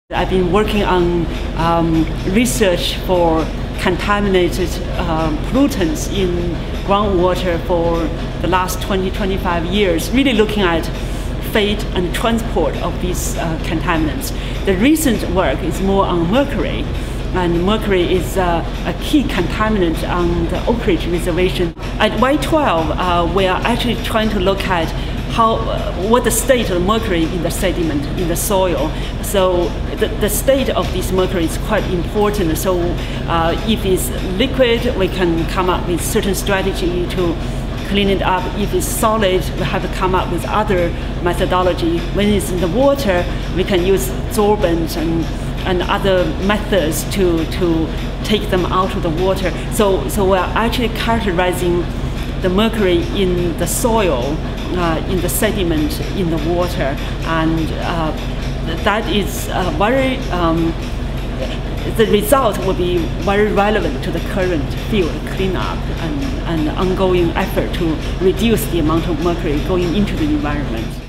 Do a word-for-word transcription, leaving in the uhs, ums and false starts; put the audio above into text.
I've been working on um, research for contaminated uh, pollutants in groundwater for the last twenty to twenty-five years, really looking at fate and transport of these uh, contaminants. The recent work is more on mercury, and mercury is uh, a key contaminant on the Oak Ridge Reservation. At Y twelve, uh, we are actually trying to look at how, uh, what the state of mercury in the sediment, in the soil. So the, the state of this mercury is quite important. So uh, if it's liquid, we can come up with certain strategy to clean it up. If it's solid, we have to come up with other methodology. When it's in the water, we can use sorbent and, and other methods to, to take them out of the water. So, so we're actually characterizing the mercury in the soil, uh, in the sediment, in the water, and uh, that is uh, very, um, the result will be very relevant to the current field cleanup and, and ongoing effort to reduce the amount of mercury going into the environment.